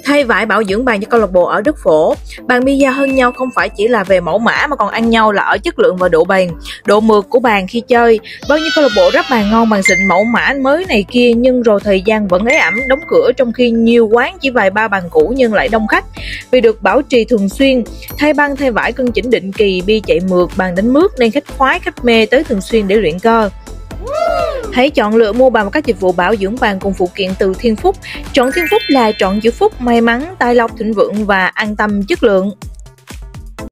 Thay vải bảo dưỡng bàn cho câu lạc bộ ở đất Phổ. Bàn Miza hơn nhau không phải chỉ là về mẫu mã mà còn ăn nhau là ở chất lượng và độ bền, độ mượt của bàn khi chơi. Bao nhiêu câu lạc bộ rất bàn ngon, bàn xịn, mẫu mã mới này kia nhưng rồi thời gian vẫn ế ẩm đóng cửa, trong khi nhiều quán chỉ vài ba bàn cũ nhưng lại đông khách. Vì được bảo trì thường xuyên, thay băng thay vải cân chỉnh định kỳ, bi chạy mượt, bàn đánh mướt nên khách khoái khách mê tới thường xuyên để luyện cơ. Hãy chọn lựa mua bàn và các dịch vụ bảo dưỡng bàn cùng phụ kiện từ Thiên Phúc. Chọn Thiên Phúc là chọn chữ phúc, may mắn, tài lộc, thịnh vượng và an tâm chất lượng.